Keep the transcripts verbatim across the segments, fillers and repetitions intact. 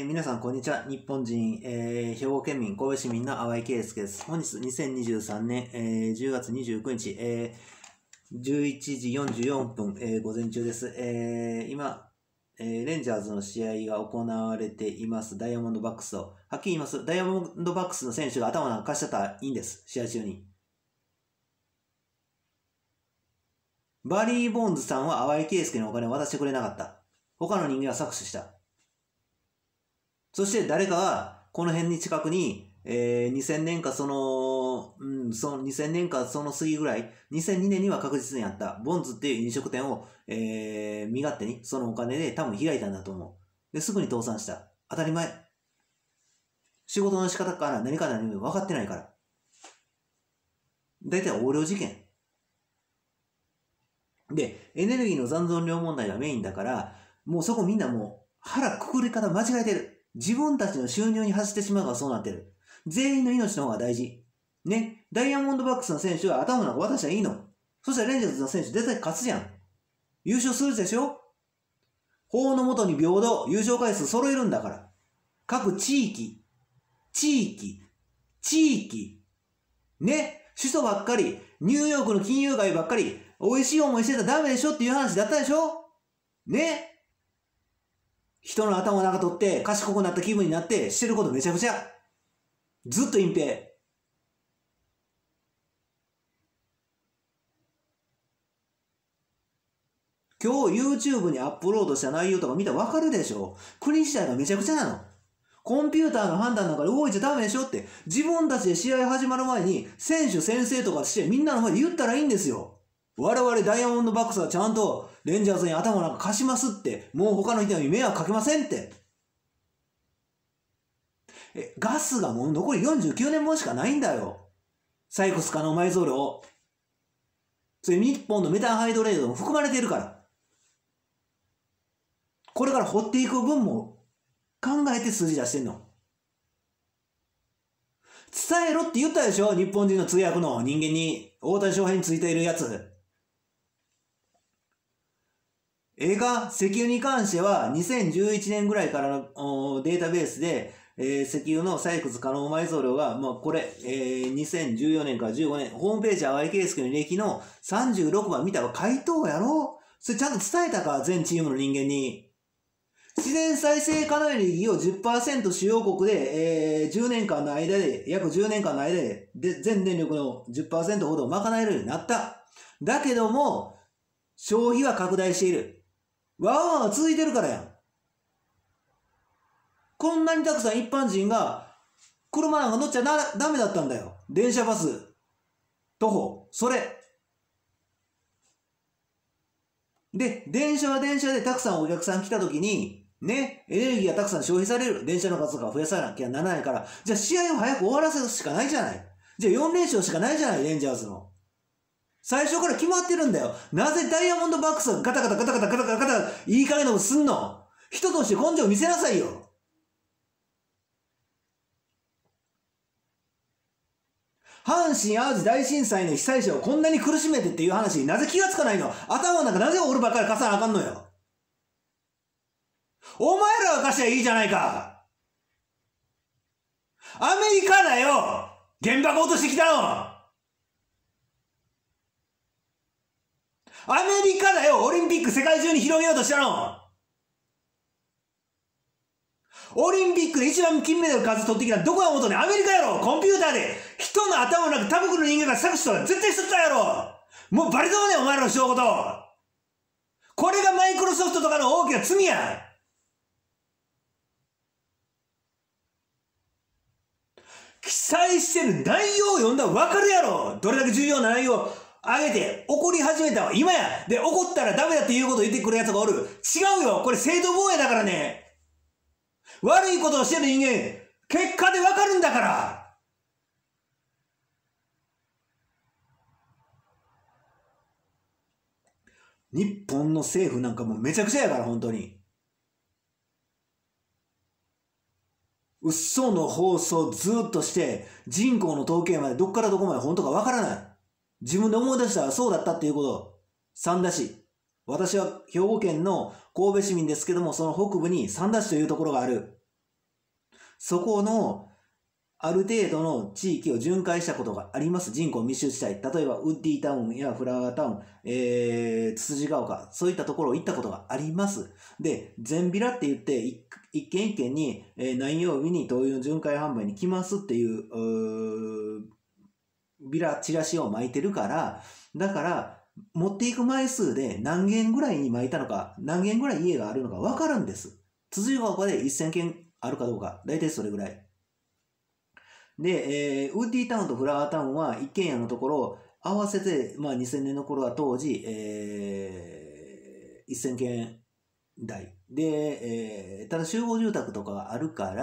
えー、皆さん、こんにちは。日本人、えー、兵庫県民、神戸市民の淡井圭介です。本日、にせんにじゅうさんねん、えー、じゅうがつにじゅうくにち、えー、じゅういちじよんじゅうよんぷん、えー、午前中です。えー、今、えー、レンジャーズの試合が行われています。ダイヤモンドバックスと。はっきり言います。ダイヤモンドバックスの選手が頭なんか貸しちゃったらいいんです。試合中に。バリー・ボンズさんは淡井圭介にお金を渡してくれなかった。他の人間は搾取した。そして誰かは、この辺に近くに、えー、にせんねんかその、うん、そのにせんねんかその過ぎぐらい、にせんにねんには確実にあった、ボンズっていう飲食店を、えー、身勝手に、そのお金で多分開いたんだと思う。で、すぐに倒産した。当たり前。仕事の仕方から何か何も分かってないから。だいたい横領事件。で、エネルギーの残存量問題がメインだから、もうそこみんなもう腹くくり方間違えてる。自分たちの収入に走ってしまうからそうなってる。全員の命の方が大事。ね。ダイヤモンドバックスの選手は頭なんか渡したらいいの。そしたらレンジャーズの選手絶対勝つじゃん。優勝するでしょ。法の下に平等、優勝回数揃えるんだから。各地域、地域、地域。ね。首都ばっかり、ニューヨークの金融街ばっかり、美味しい思いしてたらダメでしょっていう話だったでしょ。ね。人の頭の中取って賢くなった気分になってしてることめちゃくちゃ。ずっと隠蔽。今日 YouTube にアップロードした内容とか見たらわかるでしょ。国自体がめちゃくちゃなの。コンピューターの判断なんかで動いちゃダメでしょって。自分たちで試合始まる前に選手先生とかしてみんなの前で言ったらいいんですよ。我々ダイヤモンドバックスはちゃんとレンジャーズに頭なんか貸しますって。もう他の人に迷惑かけませんって。え、ガスがもう残りよんじゅうきゅうねんぼんしかないんだよ。採掘可能埋蔵量。それ日本のメタンハイドレートも含まれているから。これから掘っていく分も考えて数字出してんの。伝えろって言ったでしょ、日本人の通訳の人間に。大谷翔平についているやつ。映画、石油に関してはにせんじゅういちねんぐらいからのデータベースで、えー、石油の採掘可能埋蔵量が、まあ、これ、えー、にせんじゅうよねんからじゅうごねん、ホームページ淡井圭介の履歴のさんじゅうろくばん見たら回答やろ。それちゃんと伝えたか、全チームの人間に。自然再生可能エネルギーを じゅっパーセント 主要国で、えー、じゅうねんかんの間で、約じゅうねんかんの間で、で全電力の じゅっパーセント ほど賄えるようになった。だけども、消費は拡大している。わーわー続いてるからやん。こんなにたくさん一般人が、車なんか乗っちゃなダメだったんだよ。電車バス、徒歩、それ。で、電車は電車でたくさんお客さん来た時に、ね、エネルギーがたくさん消費される。電車の数が増やさなきゃならないから、じゃあ試合を早く終わらせるしかないじゃない。じゃあよんれんしょうしかないじゃない、レンジャーズの。最初から決まってるんだよ。なぜダイヤモンドバックスがガタガタガタガタガタガタガタいい加減なことすんの。人として根性見せなさいよ。阪神淡路大震災の被災者をこんなに苦しめてっていう話になぜ気がつかないの。頭の中なぜ俺ばっかり貸さなあかんのよ。お前らが貸しゃいいじゃないか。アメリカだよ、原爆落としてきたの。アメリカだよ、オリンピック世界中に広げようとしたの。オリンピックで一番金メダル数取ってきたのどこが元ね。アメリカやろ。コンピューターで人の頭の中他国の人間が搾取したら絶対しとったやろ。もうバレとうねん、お前らのしようこと。これがマイクロソフトとかの大きな罪や。記載してる内容を読んだら分かるやろ。どれだけ重要な内容を上げて怒り始めたわ今や。で、怒ったらダメだっていうことを言ってくるやつがおる。違うよ、これ正当防衛だからね。悪いことをしてる人間、結果で分かるんだから。日本の政府なんかもうめちゃくちゃやから、本当に。嘘の放送ずっとして、人口の統計までどっからどこまで本当か分からない。自分で思い出したらそうだったっていうこと。三田市。私は兵庫県の神戸市民ですけども、その北部に三田市というところがある。 そこの、ある程度の地域を巡回したことがあります。人口密集地帯。例えば、ウッディタウンやフラワータウン、えー、つつじが丘、そういったところを行ったことがあります。で、全ビラって言って、一一軒一軒に、えー、何曜日に灯油の巡回販売に来ますっていう、うービラ、チラシを巻いてるから、だから、持っていく枚数で何軒ぐらいに巻いたのか、何軒ぐらい家があるのか分かるんです。つつじが丘でせんけんあるかどうか、だいたいそれぐらい。で、えー、ウッディタウンとフラワータウンは一軒家のところ、合わせて、まあにせんねんの頃は当時、えー、せんけん台。で、えー、ただ集合住宅とかがあるから、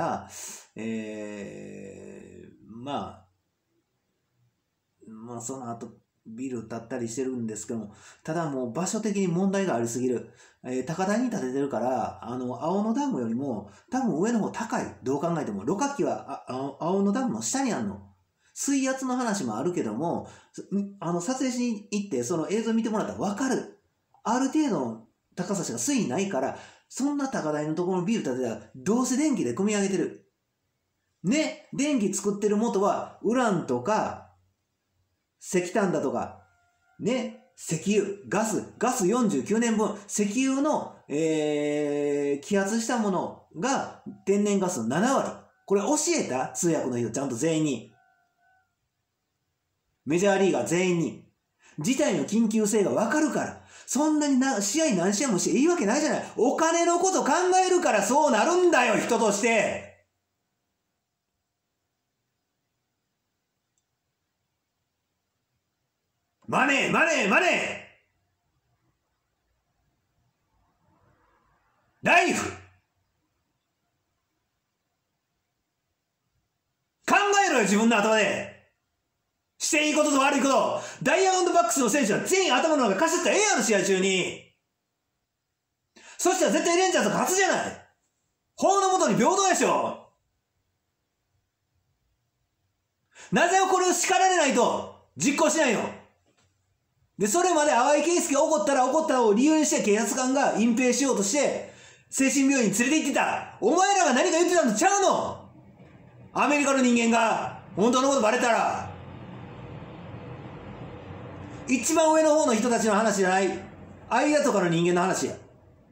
えー、まあ、まあその後ビル建ったりしてるんですけども、ただもう場所的に問題がありすぎる。えー、高台に建ててるから、あの、青野ダムよりも多分上の方高い。どう考えても。ろ過器はあ青野ダムの下にあるの。水圧の話もあるけども、あの、撮影しに行ってその映像見てもらったらわかる。ある程度の高さしか水位ないから、そんな高台のところのビル建てたら、どうせ電気で組み上げてる。ね、電気作ってる元は、ウランとか、石炭だとか、ね、石油、ガス、ガスよんじゅうきゅうねんぶん、石油の、えー、揮発したものが天然ガスのななわり。これ教えた？通訳の人、ちゃんと全員に。メジャーリーガー全員に。事態の緊急性がわかるから。そんなにな試合何試合もしていいわけないじゃない。お金のこと考えるからそうなるんだよ、人として。マネー、マネー、マネーライフ考えろよ、自分の頭で。していいことと悪いこと。ダイヤモンドバックスの選手は全員頭の中かしったらええやろ、試合中に。そしたら絶対レンジャーズ勝つじゃない。法の下に平等でしょ。なぜこれを叱られないと実行しないの。で、それまで淡井圭介が怒ったら怒ったを理由にして警察官が隠蔽しようとして、精神病院に連れて行ってた。お前らが何か言ってたのちゃうの？アメリカの人間が、本当のことバレたら。一番上の方の人たちの話じゃない。間とかの人間の話や。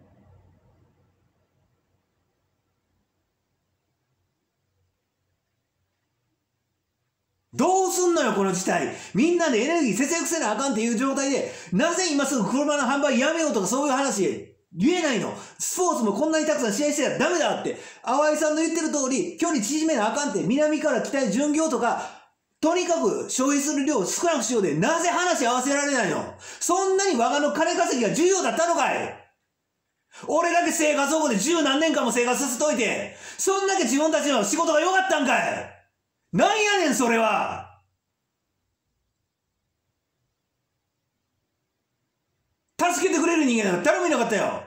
どうすんのよ、この事態。みんなでエネルギー節約せなあかんっていう状態で、なぜ今すぐ車の販売やめようとかそういう話言えないの。スポーツもこんなにたくさん試合してたらダメだって。淡井さんの言ってる通り、距離縮めなあかんって、南から北へ巡業とか、とにかく消費する量を少なくしようで、なぜ話合わせられないの？そんなに我がの金稼ぎが重要だったのかい？俺だけ生活保護で十何年間も生活させといて、そんだけ自分たちの仕事が良かったんかい？なんやねん、それは。助けてくれる人間なんか誰もいなかったよ。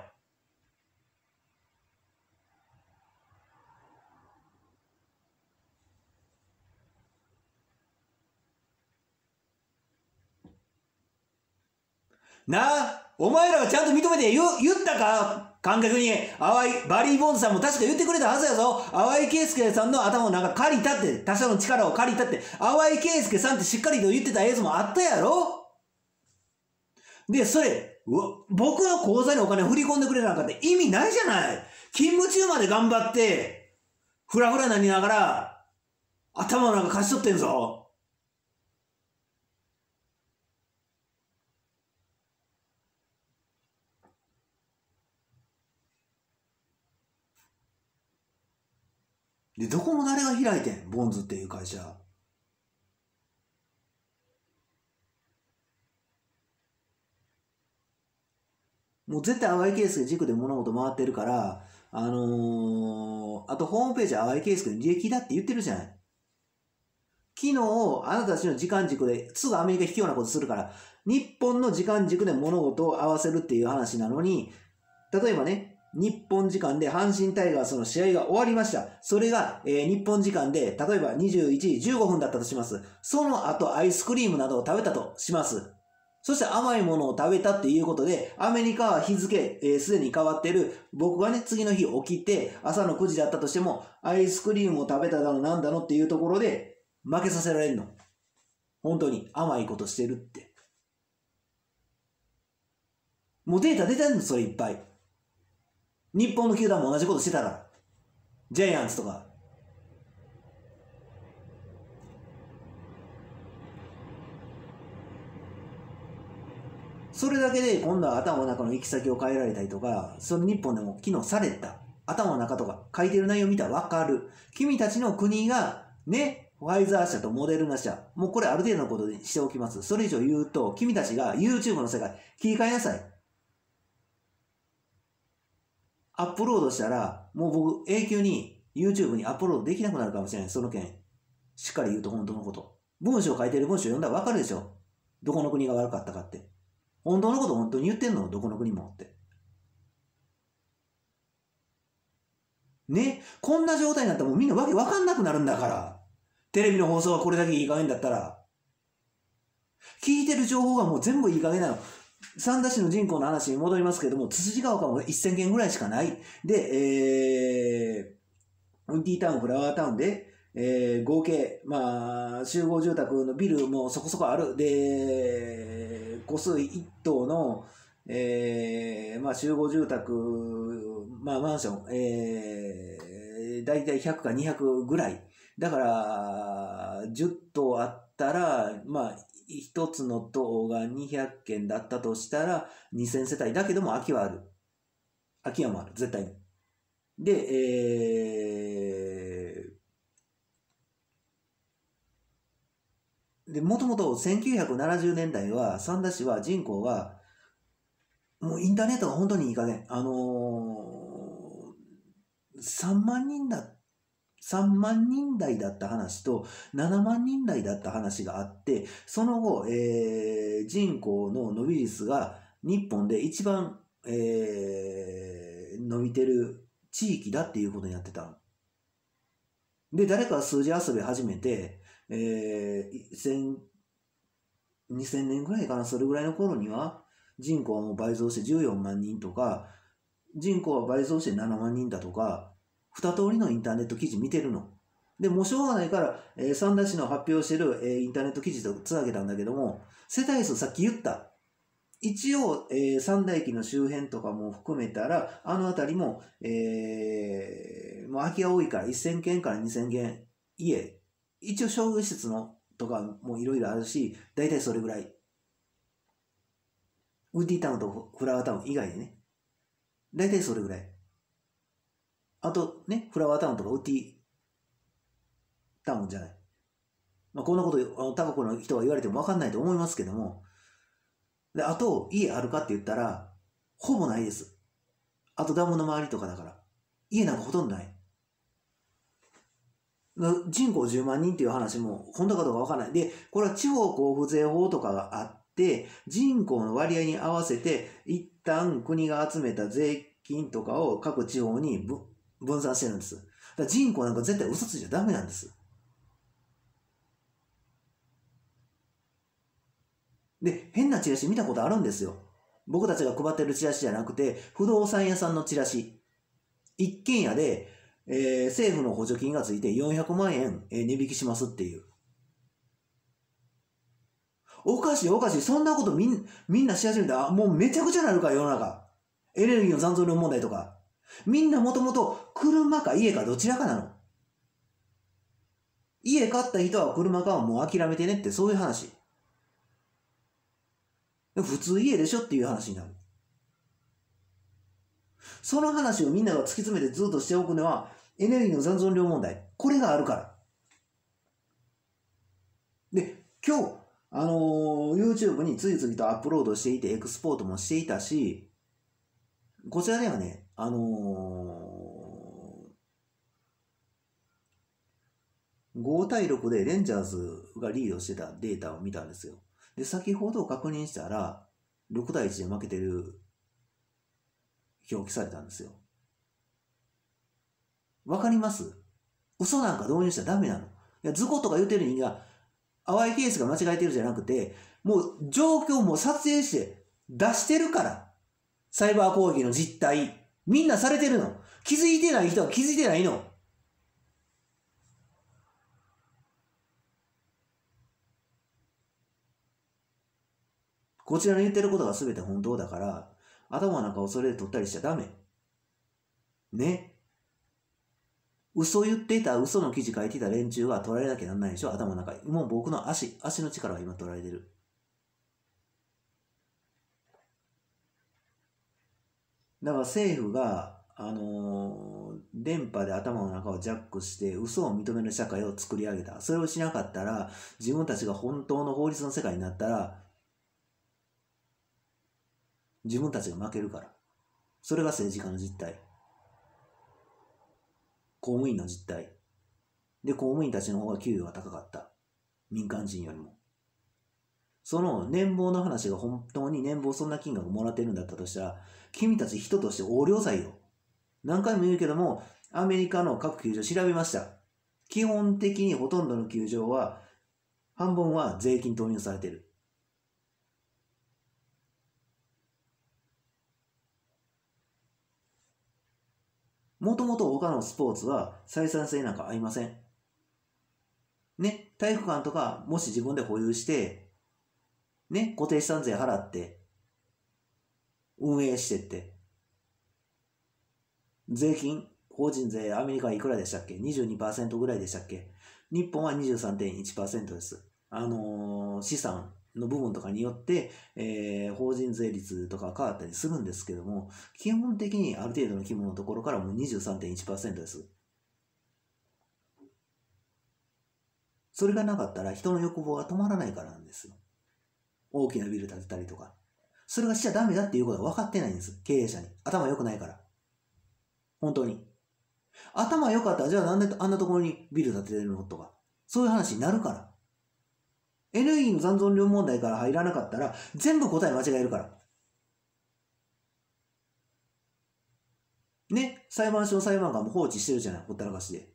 なあ、お前らはちゃんと認めて言、言ったか観客に。淡井、バリー・ボンズさんも確か言ってくれたはずやぞ。淡井圭介さんの頭をなんか借りたって、他者の力を借りたって、淡井圭介さんってしっかりと言ってた映像もあったやろ。で、それ、僕の口座にお金を振り込んでくれなんかって意味ないじゃない。勤務中まで頑張って、ふらふらなりながら、頭をなんか貸し取ってんぞ。で、どこも誰が開いてんボンズっていう会社。もう絶対淡井圭介軸で物事回ってるから、あのー、あとホームページ淡井圭介の利益だって言ってるじゃない。昨日、あなたたちの時間軸ですぐアメリカ引くようなことするから、日本の時間軸で物事を合わせるっていう話なのに、例えばね、日本時間で阪神タイガースの試合が終わりました。それが、えー、日本時間で、例えばにじゅういちじじゅうごふんだったとします。その後アイスクリームなどを食べたとします。 そして甘いものを食べたっていうことで、アメリカは日付、えー、すでに変わってる。僕がね、次の日起きて、朝のくじだったとしても、アイスクリームを食べただのなんだのっていうところで、負けさせられるの。本当に甘いことしてるって。もうデータ出てるの、それいっぱい。日本の球団も同じことしてたから。ジャイアンツとか。それだけで今度は頭の中の行き先を変えられたりとか、その日本でも機能された。頭の中とか書いてる内容見たらわかる。君たちの国がね、ファイザー社とモデルナ社、もうこれある程度のことにしておきます。それ以上言うと、君たちが YouTube の世界切り替えなさい。アップロードしたら、もう僕永久に YouTube にアップロードできなくなるかもしれない。その件。しっかり言うと本当のこと。文章を書いてる文章を読んだらわかるでしょ。どこの国が悪かったかって。本当のこと本当に言ってんの？どこの国もって。ね、こんな状態になったらもうみんなわけわかんなくなるんだから。テレビの放送はこれだけいい加減だったら。聞いてる情報がもう全部いい加減なの。三田市の人口の話に戻りますけれども、つつじが丘もせんけんぐらいしかない。で、えー、ウンティータウン、フラワータウンで、えー、合計、まあ、集合住宅のビルもそこそこある。で、戸数一棟の、えー、まあ、集合住宅、まあ、マンション、えー、だいたいひゃくかにひゃくぐらい。だから、じゅっ棟あったら、まあ、一つの棟がにひゃっけんだったとしたら、にせんせたい。だけども空きはある。空き家もある。絶対に。で、えー、で、もともとせんきゅうひゃくななじゅうねんだいは、三田市は人口が、もうインターネットが本当にいい加減。あのー、さんまんにんだ、さんまんにん台だった話とななまんにん台だった話があって、その後、えー、人口の伸び率が日本で一番、えー、伸びてる地域だっていうことになってた。で、誰か数字遊び始めて、えー、にせんねんぐらいかな、それぐらいの頃には、人口はもう倍増してじゅうよんまんにんとか、人口は倍増してななまんにんだとか、二通りのインターネット記事見てるの。で、もうしょうがないから、えー、三田市の発表してる、えー、インターネット記事とつなげたんだけども、世帯数さっき言った。一応、えー、三田駅の周辺とかも含めたら、あのあたりも、えー、もう空き家多いからせんけんからにせんけん家、一応商業施設のとかもいろいろあるし、だいたいそれぐらい。ウッディタウンとフラワータウン以外でね。だいたいそれぐらい。あとね、フラワータウンとかウッディタウンじゃない。まあ、こんなこと、高子の人が言われても分かんないと思いますけども。で、あと、家あるかって言ったら、ほぼないです。あとダムの周りとかだから。家なんかほとんどない。人口じゅうまんにんっていう話も本当かどうか分からない。で、これは地方交付税法とかがあって、人口の割合に合わせて、一旦国が集めた税金とかを各地方に分散してるんです。だから人口なんか絶対嘘ついちゃダメなんです。で、変なチラシ見たことあるんですよ。僕たちが配ってるチラシじゃなくて、不動産屋さんのチラシ。一軒家で、えー、政府の補助金がついてよんひゃくまんえん、えー、値引きしますっていう。おかしいおかしい。そんなことみんみんなし始めたら、もうめちゃくちゃなるから世の中。エネルギーの残存量問題とか。みんなもともと車か家かどちらかなの。家買った人は車かはもう諦めてねって、そういう話。普通家でしょっていう話になる。その話をみんなが突き詰めてずっとしておくのは、エネルギーの残存量問題。これがあるから。で、今日、あのー、YouTube に次々とアップロードしていて、エクスポートもしていたし、こちらではね、あのー、ごたいろくでレンジャーズがリードしてたデータを見たんですよ。で、先ほど確認したら、ろくたいいちで負けてる表記されたんですよ。わかります？嘘なんか導入しちゃダメなの。いや、図工とか言ってる人が、淡いケースが間違えてるじゃなくて、 もう状況も撮影して出してるから。サイバー攻撃の実態。みんなされてるの。気づいてない人は気づいてないの。こちらの言ってることが全て本当だから、頭の中をそれで取ったりしちゃダメ。ね。嘘言っていた、嘘の記事書いていた連中は取られなきゃなんないでしょ、頭の中に。もう僕の足、足の力は今取られてる。だから政府が、あのー電波で頭の中をジャックして嘘を認める社会を作り上げた。それをしなかったら、自分たちが本当の法律の世界になったら、自分たちが負けるから。それが政治家の実態。公務員の実態。で、公務員たちの方が給与が高かった。民間人よりも。その年俸の話が本当に年俸そんな金額もらってるんだったとしたら、君たち人として横領罪よ。何回も言うけども、アメリカの各球場調べました。基本的にほとんどの球場は、半分は税金投入されてる。もともと他のスポーツは採算性なんかありません。ね、体育館とかもし自分で保有して、ね、固定資産税払って、運営してって、税金、法人税、アメリカはいくらでしたっけ ?にじゅうにパーセント ぐらいでしたっけ。日本は にじゅうさんてんいちパーセント です。あのー、資産の部分とかによって、えー、法人税率とか変わったりするんですけども、基本的にある程度の規模のところからもう にじゅうさんてんいちパーセント です。それがなかったら人の欲望が止まらないからなんですよ。大きなビル建てたりとか。それがしちゃダメだっていうことが分かってないんです。経営者に。頭良くないから。本当に。頭良かったら、じゃあなんであんなところにビル建ててるのとか。そういう話になるから。エネルギーの残存量問題から入らなかったら、全部答え間違えるから。ね、裁判所の裁判官も放置してるじゃない、ほったらかしで。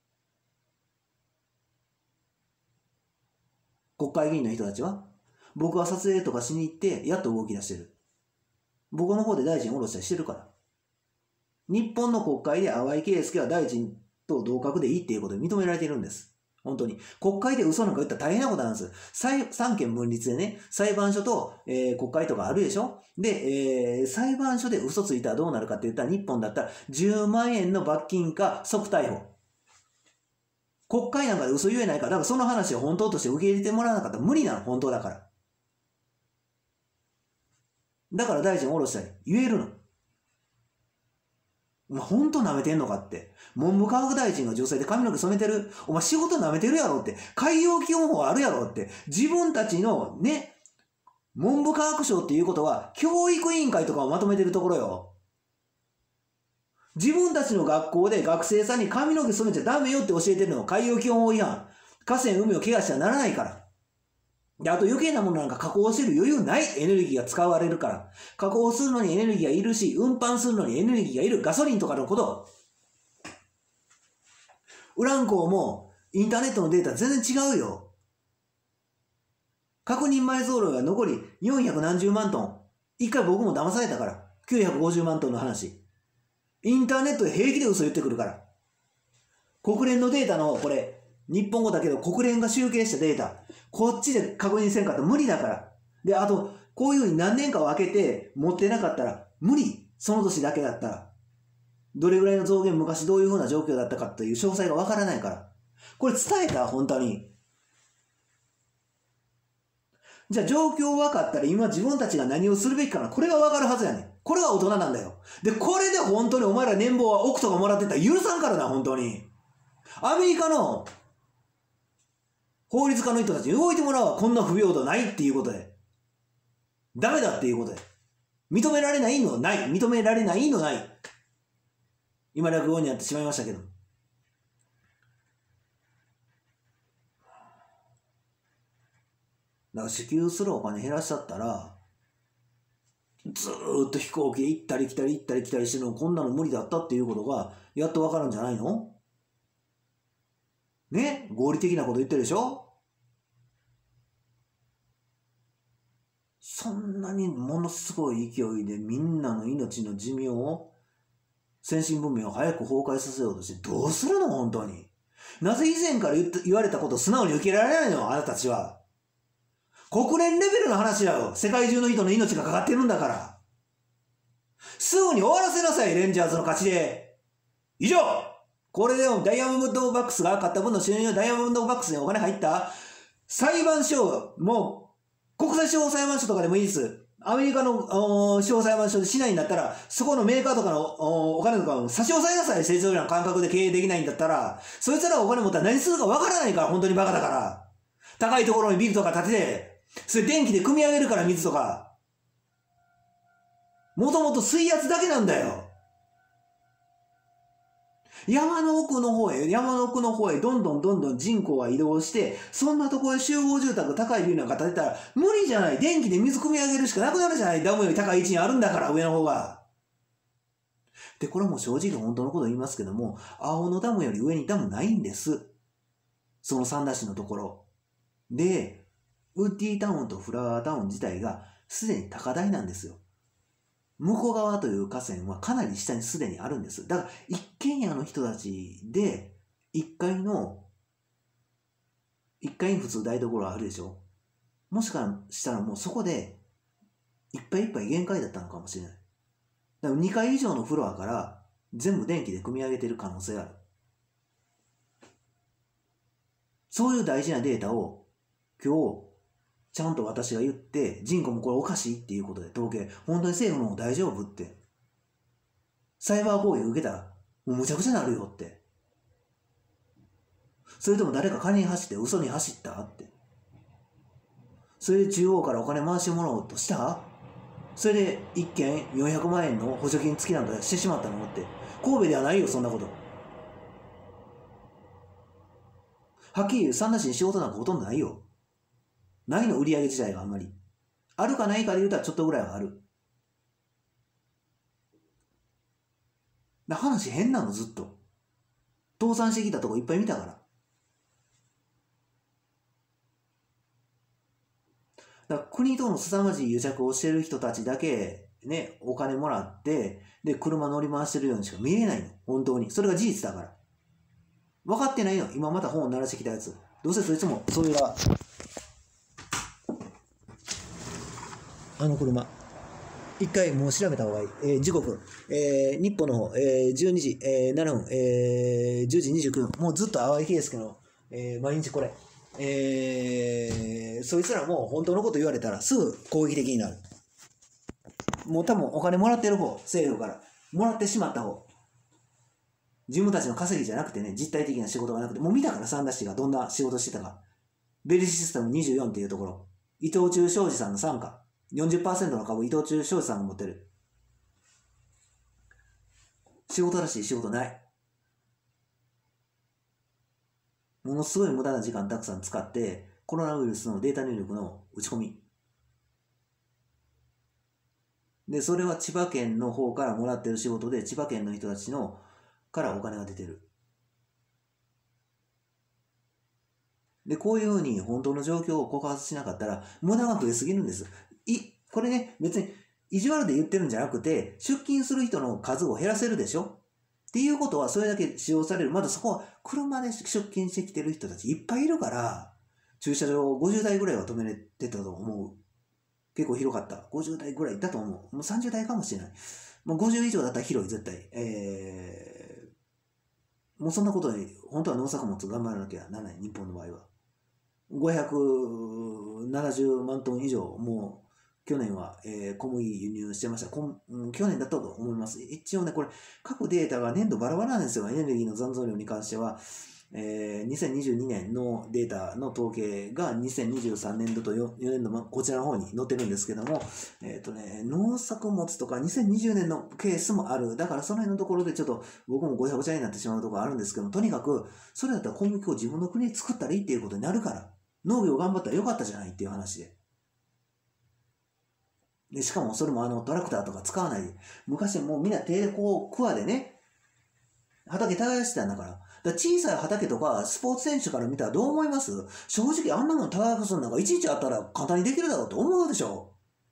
国会議員の人たちは、僕は撮影とかしに行って、やっと動き出してる。僕の方で大臣下ろしたりしてるから。日本の国会で淡井圭介は大臣と同格でいいっていうことで認められているんです。本当に。国会で嘘なんか言ったら大変なことなんです。三権分立でね、裁判所と、えー、国会とかあるでしょ。で、えー、裁判所で嘘ついたらどうなるかって言ったら、日本だったらじゅうまんえんの罰金か即逮捕。国会なんかで嘘言えないから、だからその話を本当として受け入れてもらわなかったら無理なの、本当だから。だから大臣下ろしたり言えるの。お前本当舐めてんのかって。文部科学大臣が女性で髪の毛染めてる。お前仕事舐めてるやろって。海洋基本法あるやろって。自分たちのね、文部科学省っていうことは教育委員会とかをまとめてるところよ。自分たちの学校で学生さんに髪の毛染めちゃダメよって教えてるの。海洋基本法違反。河川海を怪我しちゃならないから。で、あと余計なものなんか加工してる余裕ない。エネルギーが使われるから。加工するのにエネルギーがいるし、運搬するのにエネルギーがいる。ガソリンとかのこと。ウラン鉱もインターネットのデータ全然違うよ。確認埋蔵量が残りよんひゃくなんじゅうまんトン。一回僕も騙されたから。きゅうひゃくごじゅうまんトンの話。インターネットで平気で嘘言ってくるから。国連のデータのこれ、日本語だけど国連が集計したデータ。こっちで確認せんかったら無理だから。で、あと、こういうふうに何年かを空けて持ってなかったら無理。その年だけだったら。どれぐらいの増減、昔どういうふうな状況だったかという詳細がわからないから。これ伝えた本当に。じゃあ状況分かったら今自分たちが何をするべきかな。これが分かるはずやねん。これが大人なんだよ。で、これで本当にお前ら年俸は億とかもらってたら許さんからな、本当に。アメリカの法律家の人たちに動いてもらうわ。こんな不平等ないっていうことで。ダメだっていうことで。認められないのない。認められないのない。今落語になってしまいましたけど。だから支給するお金減らしちゃったら、ずーっと飛行機で行ったり来たり行ったり来たりしてるのこんなの無理だったっていうことがやっとわかるんじゃないの？ね、合理的なこと言ってるでしょ。 そんなにものすごい勢いでみんなの命の寿命を、先進文明を早く崩壊させようとしてどうするの本当に。なぜ以前から言って言われたことを素直に受けられないのあなたたちは。国連レベルの話だよ。世界中の人の命がかかってるんだから。すぐに終わらせなさい、レンジャーズの勝ちで。以上。これでもダイヤモンドバックスが勝った分の収入、ダイヤモンドバックスにお金入った裁判所、もう国際司法裁判所とかでもいいです。アメリカの司法裁判所でしないんだったら、そこのメーカーとかの お, お金とかを差し押さえなさい。正常な感覚で経営できないんだったら、そいつらがお金持ったら何するかわからないから、本当にバカだから。高いところにビルとか建てて、それ電気で組み上げるから、水とか。もともと水圧だけなんだよ。山の奥の方へ、山の奥の方へどんどんどんどん人口が移動して、そんなところへ集合住宅、高いビルなんか建てたら無理じゃない。電気で水汲み上げるしかなくなるじゃない。ダムより高い位置にあるんだから、上の方が。で、これも正直本当のこと言いますけども、青のダムより上にダムないんです。その三田市のところ。で、ウッディタウンとフラワータウン自体がすでに高台なんですよ。向こう側という河川はかなり下にすでにあるんです。だから一軒家の人たちでいっかいのいっかいに普通台所あるでしょ。もしかしたらもうそこでいっぱいいっぱい限界だったのかもしれない。だからにかい以上のフロアから全部電気で組み上げてる可能性ある。そういう大事なデータを今日ちゃんと私が言って、人口もこれおかしいっていうことで統計、本当に政府も大丈夫って。サイバー攻撃受けたら、もうむちゃくちゃなるよって。それとも誰か金に走って嘘に走ったって。それで中央からお金回してもらおうとしたそれで一件よんひゃくまんえんの補助金付きなんかしてしまったのって。神戸ではないよ、そんなこと。はっきり言う、三田市に仕事なんかほとんどないよ。ないの、売り上げ自体があんまり。あるかないかで言うたらちょっとぐらいはある。だ話変なの、ずっと。倒産してきたとこいっぱい見たから。だから国との凄まじい癒着をしてる人たちだけ、ね、お金もらって、で、車乗り回してるようにしか見えないの。本当に。それが事実だから。分かってないの。今また本を鳴らしてきたやつ。どうせそいつも、それが、あの車。一回もう調べた方がいい。えー、時刻。えー、日本の方、えー、じゅうにじ、えー、ななふん、えー、じゅうじにじゅうきゅうふん。もうずっと淡井圭介の、えー、毎日これ。えー、そいつらも本当のこと言われたらすぐ攻撃的になる。もう多分お金もらってる方、政府から。もらってしまった方。自分たちの稼ぎじゃなくてね、実体的な仕事がなくて、もう見たから三田市がどんな仕事してたか。ベリーシステムにじゅうよんっていうところ。伊藤忠商事さんの傘下。よんじゅっパーセント の株伊藤忠商事さんが持ってる。仕事らしい仕事ない。ものすごい無駄な時間たくさん使って、コロナウイルスのデータ入力の打ち込み。で、それは千葉県の方からもらってる仕事で、千葉県の人たちのからお金が出てる。で、こういうふうに本当の状況を告発しなかったら、無駄が増えすぎるんです。い、これね、別に意地悪で言ってるんじゃなくて、出勤する人の数を減らせるでしょっていうことは、それだけ使用される。まだそこは車で出勤してきてる人たちいっぱいいるから、駐車場ごじゅうだいぐらいは止めれてたと思う。結構広かった。ごじゅうだいぐらいだと思う。もうさんじゅうだいかもしれない。もうごじゅう以上だったら広い、絶対。えー、もうそんなことに、本当は農作物頑張らなきゃならない、日本の場合は。ごひゃくななじゅうまんトン以上、もう、去年は、えー、小麦輸入してました。こん去年だったと思います。一応ね、これ、各データが年度バラバラなんですよ。エネルギーの残存量に関しては。えー、にせんにじゅうにねんのデータの統計がにせんにじゅうさんねんどと よ, よねんど、こちらの方に載ってるんですけども、えっとね、農作物とかにせんにじゅうねんのケースもある。だからその辺のところでちょっと僕もごちゃごちゃになってしまうところあるんですけども、とにかく、それだったら小麦を自分の国で作ったらいいっていうことになるから、農業頑張ったらよかったじゃないっていう話で。で、しかもそれもあのトラクターとか使わないで、昔もうみんな手でこう、クワでね、畑耕してたんだから。だから小さい畑とかスポーツ選手から見たらどう思います？正直あんなもん耕すんなんかいちいちあったら簡単にできるだろうと思うでしょ。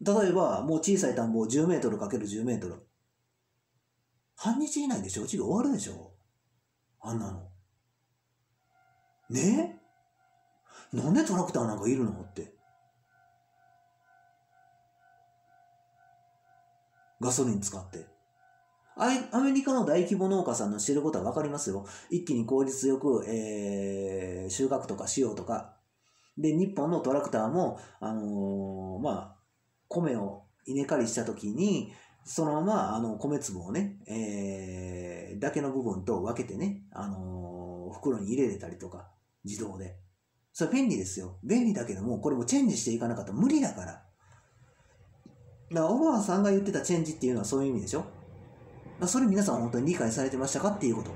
例えば、もう小さい田んぼをじゅうメートルかけるじゅうメートル。半日以内で正直終わるでしょ、あんなの。ねえ、なんでトラクターなんかいるのって。ガソリン使って。アメリカの大規模農家さんのしてることは分かりますよ。一気に効率よく、えー、収穫とかしようとか。で、日本のトラクターも、あのー、まあ、米を稲刈りしたときに、そのまま、あの、米粒をね、えー、だけの部分と分けてね、あのー、袋に入れれたりとか、自動で。それ便利ですよ。便利だけども、これもチェンジしていかなかったら無理だから。だからオバマさんが言ってたチェンジっていうのはそういう意味でしょ。それ皆さん本当に理解されてましたかっていうこと。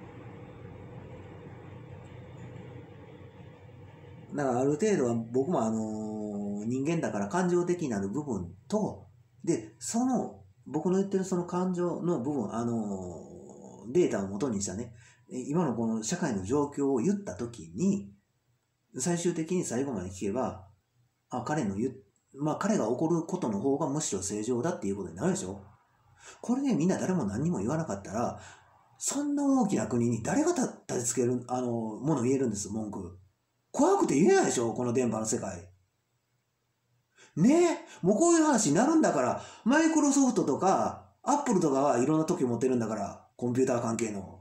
だからある程度は僕もあのー、人間だから感情的になる部分と、で、その僕の言ってるその感情の部分、あのー、データを元にしたね、今のこの社会の状況を言ったときに、最終的に最後まで聞けば、あ、彼の言、まあ彼が怒ることの方がむしろ正常だっていうことになるでしょ。これね、みんな誰も何にも言わなかったら、そんな大きな国に誰が立てつける、あの、もの言えるんです、文句。怖くて言えないでしょ、この電波の世界。ねえ、もうこういう話になるんだから、マイクロソフトとか、アップルとかはいろんな特許持ってるんだから、コンピューター関係の。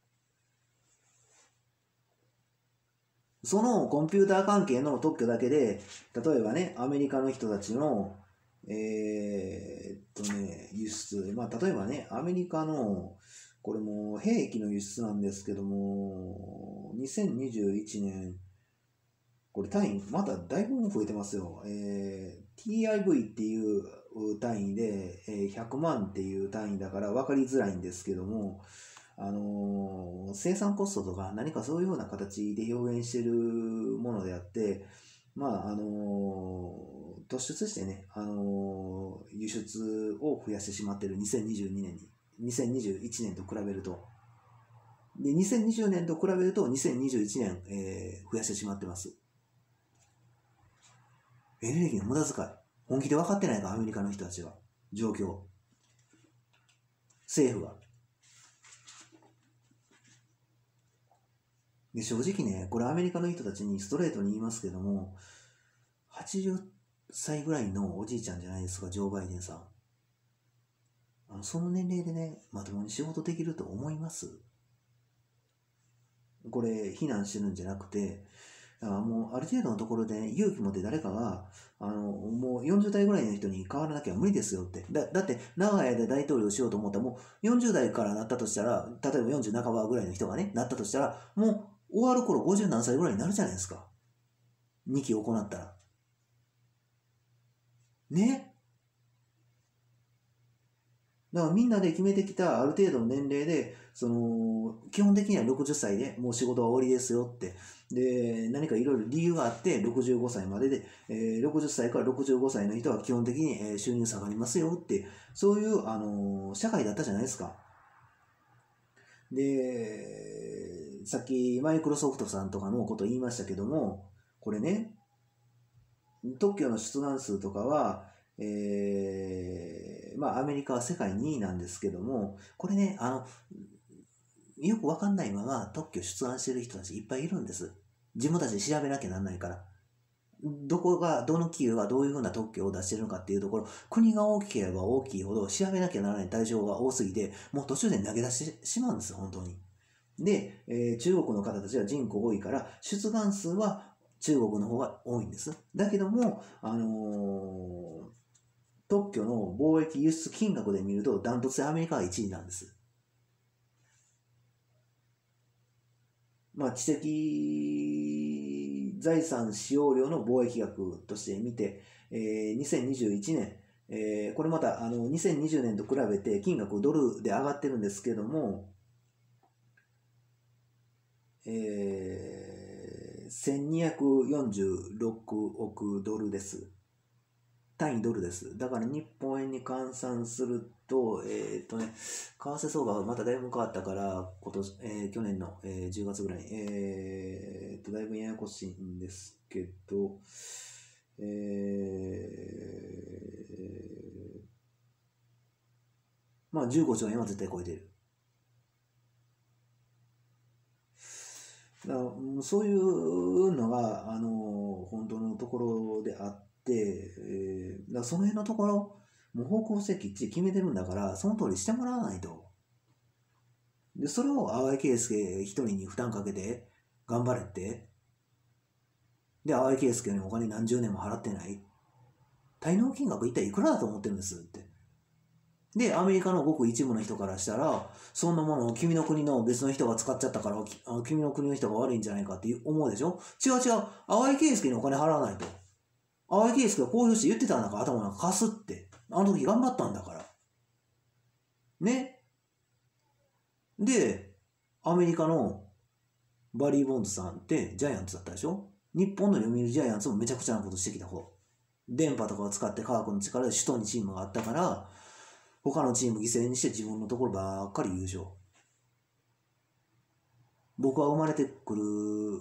そのコンピューター関係の特許だけで、例えばね、アメリカの人たちの、えー、っとね、輸出、まあ、例えばね、アメリカの、これも兵器の輸出なんですけども、にせんにじゅういちねん、これ単位、まただいぶ増えてますよ。えー、ティーアイブイ っていう単位で、えー、ひゃくまんっていう単位だから分かりづらいんですけども、あのー、生産コストとか何かそういうような形で表現しているものであって、まあ、あのー、突出してね、あのー、輸出を増やしてしまっているにせんにじゅうにねんに、にせんにじゅういちねんと比べると。で、にせんにじゅうねんと比べるとにせんにじゅういちねん、えー、増やしてしまってます。エネルギーの無駄遣い。本気で分かってないか、アメリカの人たちは。状況。政府が。で、正直ね、これアメリカの人たちにストレートに言いますけども、はちじゅっさいぐらいのおじいちゃんじゃないですか、ジョー・バイデンさん。あのその年齢でね、まともに仕事できると思います？これ、非難してるんじゃなくて、だからもうある程度のところで、ね、勇気持って誰かが、あの、もうよんじゅうだいぐらいの人に変わらなきゃ無理ですよって。だだって、長い間大統領しようと思ったら、もうよんじゅうだいからなったとしたら、例えばよんじゅう半ばぐらいの人がね、なったとしたら、もう終わる頃ごじゅう何歳ぐらいになるじゃないですか。にき行ったら。ね。だからみんなで決めてきたある程度の年齢で、その、基本的にはろくじゅっさいでもう仕事は終わりですよって。で、何かいろいろ理由があってろくじゅうごさいまでで、えー、ろくじゅっさいからろくじゅうごさいの人は基本的に、えー、収入下がりますよって、そういう、あのー社会だったじゃないですか。で、さっきマイクロソフトさんとかのこと言いましたけども、これね、特許の出願数とかは、えー、まあアメリカは世界にいなんですけども、これね、あの、よくわかんないまま特許出願してる人たちいっぱいいるんです。自分たちで調べなきゃなんないから。どこが、どの企業がどういうふうな特許を出してるのかっていうところ、国が大きければ大きいほど調べなきゃならない対象が多すぎて、もう途中で投げ出してしまうんです、本当に。で、えー中国の方たちは人口多いから、出願数は中国の方が多いんです。だけども、あのー特許の貿易輸出金額で見ると、ダントツでアメリカがいちいなんです。まあ、知的財産使用量の貿易額として見て、えーにせんにじゅういちねん、えーこれまたあのにせんにじゅうねんと比べて金額ドルで上がってるんですけども、えーせんにひゃくよんじゅうろくおくドルです。単位ドルです。だから日本円に換算すると、えーっとね、為替相場がまただいぶ変わったから、今年、えー去年の、えーじゅうがつぐらいに、えーっと、だいぶややこしいんですけど、 えー、まあじゅうごちょうえんは絶対超えてる。だからそういうのが、あの、本当のところであって、えー、だからその辺のところ、もう方向性きっちり決めてるんだから、その通りしてもらわないと。で、それを淡井圭介一人に負担かけて、頑張れって。で、淡井圭介にお金何十年も払ってない。滞納金額一体いくらだと思ってるんですって。で、アメリカのごく一部の人からしたら、そんなものを君の国の別の人が使っちゃったから、あの君の国の人が悪いんじゃないかって思うでしょ。違う違う。淡井圭介にお金払わないと。淡井圭介が公表して言ってたんだから頭なんか貸すって。あの時頑張ったんだから。ね。で、アメリカのバリー・ボンズさんってジャイアンツだったでしょ。日本の読売ジャイアンツもめちゃくちゃなことしてきた方。電波とかを使って科学の力で首都にチームがあったから、他のチーム犠牲にして自分のところばっかり優勝。僕は生まれてくる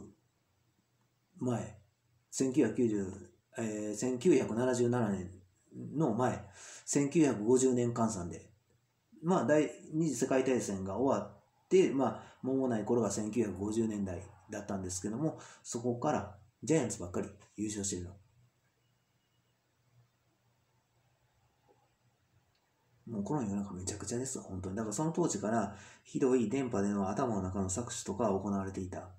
前、せんきゅうひゃくきゅうじゅう、えー、せんきゅうひゃくななじゅうななねんの前、せんきゅうひゃくごじゅうねん換算で、まあ、第二次世界大戦が終わって、まあ、間もない頃がせんきゅうひゃくごじゅうねんだいだったんですけども、そこからジャイアンツばっかり優勝してるの。もうこの世の中めちゃくちゃです本当に。だからその当時からひどい電波での頭の中の搾取とか行われていた。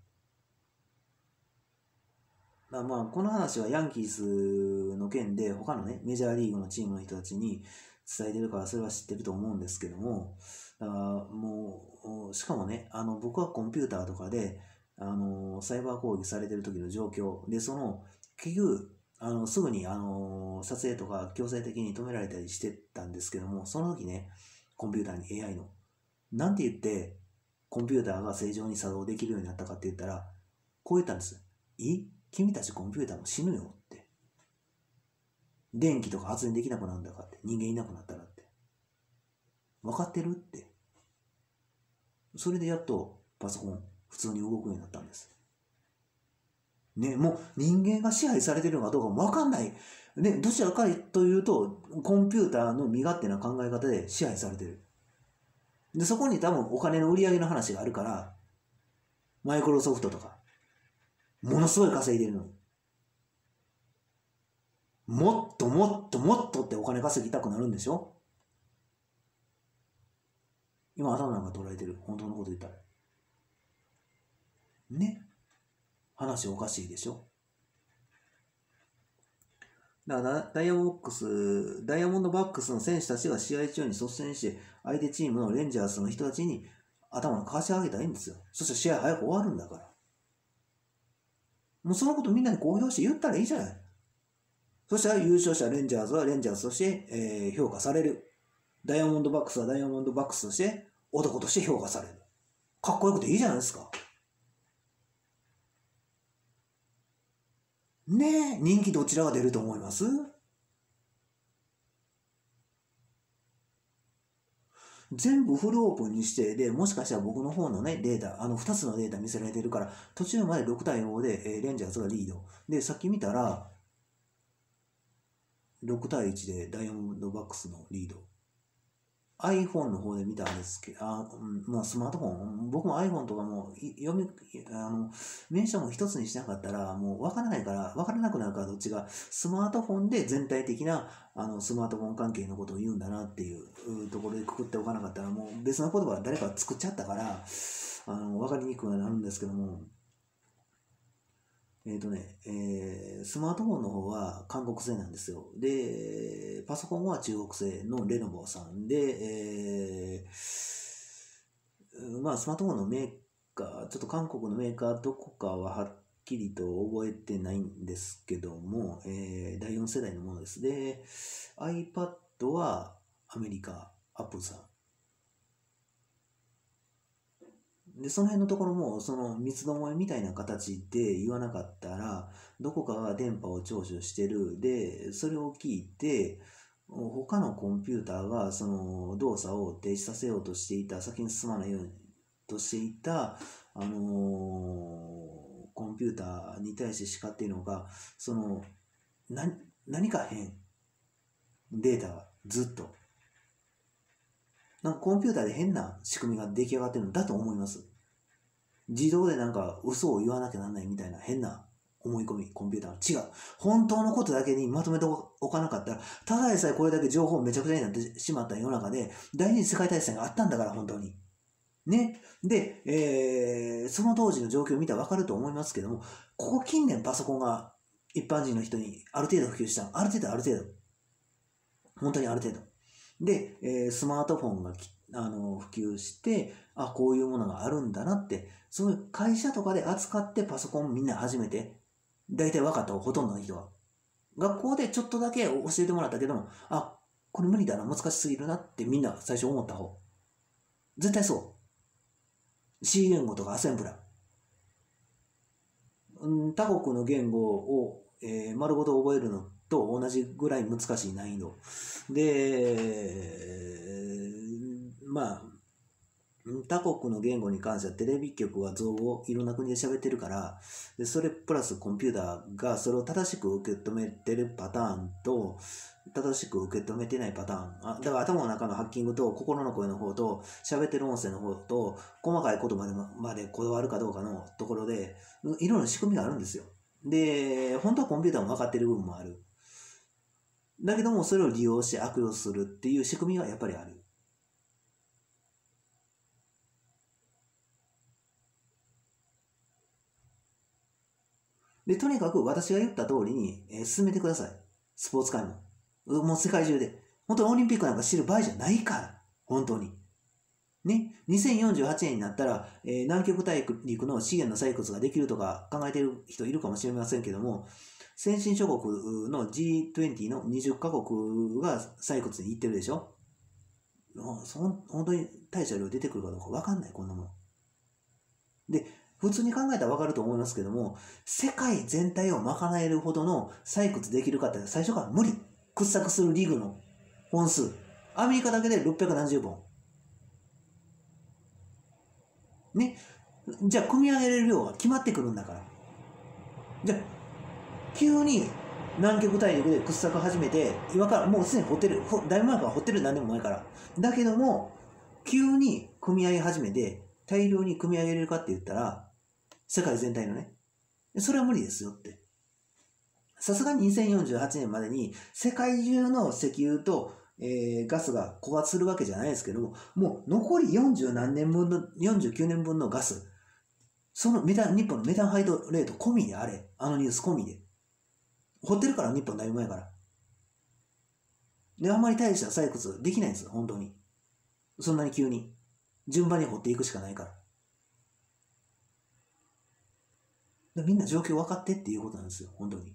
だまあこの話はヤンキースの件で他のねメジャーリーグのチームの人たちに伝えてるからそれは知ってると思うんですけども、だからもうしかもね、あの僕はコンピューターとかであのサイバー攻撃されてる時の状況で、その結局あのすぐにあの撮影とか強制的に止められたりしてたんですけども、その時ね、コンピューターに エーアイ のなんて言ってコンピューターが正常に作動できるようになったかって言ったら、こう言ったんです。いい君たちコンピューターも死ぬよって。電気とか発電できなくなるんだかって。人間いなくなったらって。分かってるって。それでやっとパソコン普通に動くようになったんです。ね、もう人間が支配されてるのかどうかも分かんない。ね、どちらかというと、コンピューターの身勝手な考え方で支配されてる。で、そこに多分お金の売り上げの話があるから、マイクロソフトとか、ものすごい稼いでるのに。もっともっともっとってお金稼ぎたくなるんでしょ。今頭なんか捉えてる。本当のこと言ったら。ね。話おかしいでしょ。だからダイヤモンドバックス、ダイヤモンドバックスの選手たちが試合中に率先して、相手チームのレンジャーズの人たちに頭を貸し上げたらいいんですよ。そしたら試合早く終わるんだから。もうそのことみんなに公表して言ったらいいじゃない。そしたら優勝者レンジャーズはレンジャーズとして、えー、評価される。ダイヤモンドバックスはダイヤモンドバックスとして男として評価される。かっこよくていいじゃないですか。ねえ、人気どちらが出ると思います？全部フルオープンにして、で、もしかしたら僕の方のね、データ、あのふたつのデータ見せられてるから、途中までろくたいごで、えーレンジャーズがリード。で、さっき見たら、ろくたいいちでダイヤモンドバックスのリード。iPhone の方で見たんですけど、あ、うん、まあスマートフォン、僕も iPhone とかも読み、あの、名称も一つにしなかったら、もう分からないから、分からなくなるからどっちが、スマートフォンで全体的な、あの、スマートフォン関係のことを言うんだなっていうところでくくっておかなかったら、もう別の言葉は誰か作っちゃったから、あの、分かりにくくなるんですけども、えっ、ー、とね、えー、スマートフォンの方は韓国製なんですよ。で、パソコンは中国製のレノボさんで、えー、まあ、スマートフォンのメーカー、ちょっと韓国のメーカーどこかははっきりと覚えてないんですけども、えー、だいよん世代のものです。で、iPad はアメリカ、アップルさん。で、その辺のところも、その三つどもえみたいな形で言わなかったら、どこかが電波を聴取してる。で、それを聞いて、他のコンピューターがその動作を停止させようとしていた、先に進まないようにとしていた、あのーコンピューターに対して叱っているのが、そのな何か変。データがずっと。なんかコンピューターで変な仕組みが出来上がってるんだと思います。自動でなんか嘘を言わなきゃなんないみたいな変な思い込み、コンピューターの違う。本当のことだけにまとめておかなかったら、ただでさえこれだけ情報めちゃくちゃになってしまった世の中で、第二次世界大戦があったんだから、本当に。ね。で、えー、その当時の状況を見たら分かると思いますけども、ここ近年パソコンが一般人の人にある程度普及したの。ある程度、ある程度。本当にある程度。で、えー、スマートフォンがあの普及して、あ、こういうものがあるんだなって、そういう会社とかで扱ってパソコンみんな初めて、大体分かったほとんどの人は。学校でちょっとだけ教えてもらったけども、あ、これ無理だな、難しすぎるなってみんな最初思った方。絶対そう。C 言語とかアセンブラ。うん、他国の言語を、えー、丸ごと覚えるのと同じぐらい難しい難易度。で、まあ、他国の言語に関してはテレビ局は造語いろんな国で喋ってるから、でそれプラスコンピューターがそれを正しく受け止めてるパターンと正しく受け止めてないパターン、あだから頭の中のハッキングと心の声の方と喋ってる音声の方と細かい言葉でまでこだわるかどうかのところでいろんな仕組みがあるんですよ。で、本当はコンピューターも分かってる部分もある。だけどもそれを利用して悪用するっていう仕組みがやっぱりある。で、とにかく私が言った通りに、えー進めてください。スポーツ界も。もう世界中で。本当にオリンピックなんか知る場合じゃないから。本当に。ね。にせんよんじゅうはちねんになったら、えー南極大陸の資源の採掘ができるとか考えている人いるかもしれませんけども、先進諸国の ジーにじゅう のにじゅっカ国が採掘に行ってるでしょ。もうそん本当に大した量出てくるかどうか分かんない、こんなもの。で、普通に考えたら分かると思いますけども、世界全体を賄えるほどの採掘できるかって最初から無理。掘削するリグの本数。アメリカだけでろっぴゃくなんじゅうぼん。ね。じゃあ、組み上げれる量が決まってくるんだから。じゃあ、急に南極大陸で掘削始めて、今からもうすでに掘ってる。だいぶ前から掘ってる、何年も前から。だけども、急に組み上げ始めて、大量に組み上げれるかって言ったら、世界全体のね。それは無理ですよって。さすがににせんよんじゅうはちねんまでに世界中の石油と、えー、ガスが枯渇するわけじゃないですけども、もう残りよんじゅうなんねんぶんの、よんじゅうきゅうねんぶんのガス、そのメタン、日本のメタンハイドレート込みであれ、あのニュース込みで。掘ってるから、日本だいぶ前から。で、あんまり大した採掘できないんですよ、本当に。そんなに急に。順番に掘っていくしかないから。みんな状況分かってっていうことなんですよ、本当に。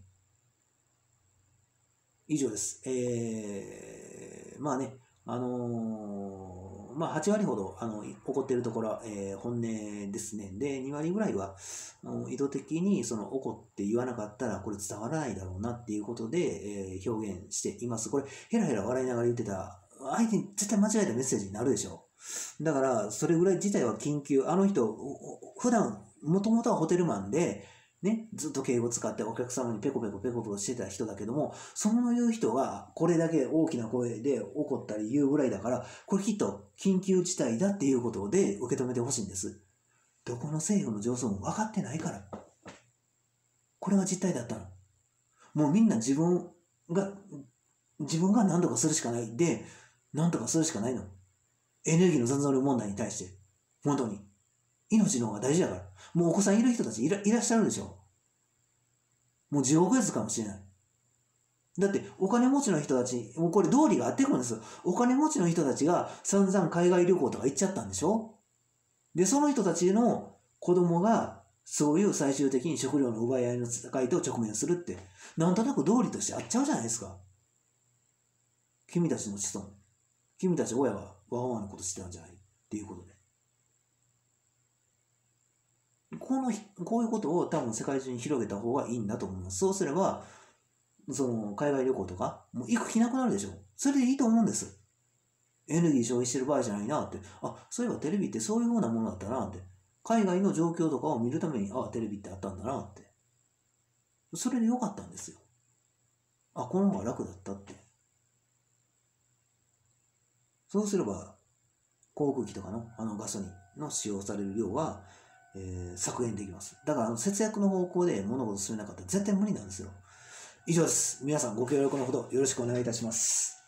以上です。えー、まあね、あのー、まあはち割ほどあの起こっているところは、えー、本音ですね。で、に割ぐらいはあの意図的にその起こって言わなかったらこれ伝わらないだろうなっていうことで、えー、表現しています。これ、ヘラヘラ笑いながら言ってた、相手に絶対間違えたメッセージになるでしょう。だから、それぐらい自体は緊急。あの人、普段、もともとはホテルマンで、ね、ずっと敬語使ってお客様にペコペコペコペコしてた人だけども、そういう人がこれだけ大きな声で怒ったり言うぐらいだから、これきっと緊急事態だっていうことで受け止めてほしいんです。どこの政府の上層も分かってないから。これが実態だったの。もうみんな自分が、自分が何とかするしかないで、何とかするしかないの。エネルギーの残存量問題に対して。本当に。命の方が大事だから。もうお子さんいる人たちい ら, いらっしゃるでしょ。もう地獄絵図かもしれない。だってお金持ちの人たち、もうこれ道理があってくるんですよ。お金持ちの人たちが散々海外旅行とか行っちゃったんでしょ。で、その人たちの子供がそういう最終的に食料の奪い合いの戦いと直面するって、なんとなく道理としてあっちゃうじゃないですか。君たちの子孫、君たち親がわがままなことしてたんじゃないっていうことで。このこういうことを多分世界中に広げた方がいいんだと思います。そうすれば、その海外旅行とか、もう行く気なくなるでしょ。それでいいと思うんです。エネルギー消費してる場合じゃないなって。あ、そういえばテレビってそういう風なものだったなって。海外の状況とかを見るために、あ、テレビってあったんだなって。それでよかったんですよ。 あ、この方が楽だったって。そうすれば、航空機とかのあのガソリンの使用される量は、えー、削減できます。だからあの節約の方向で物事を進めなかったら絶対無理なんですよ。以上です。皆さんご協力のほどよろしくお願いいたします。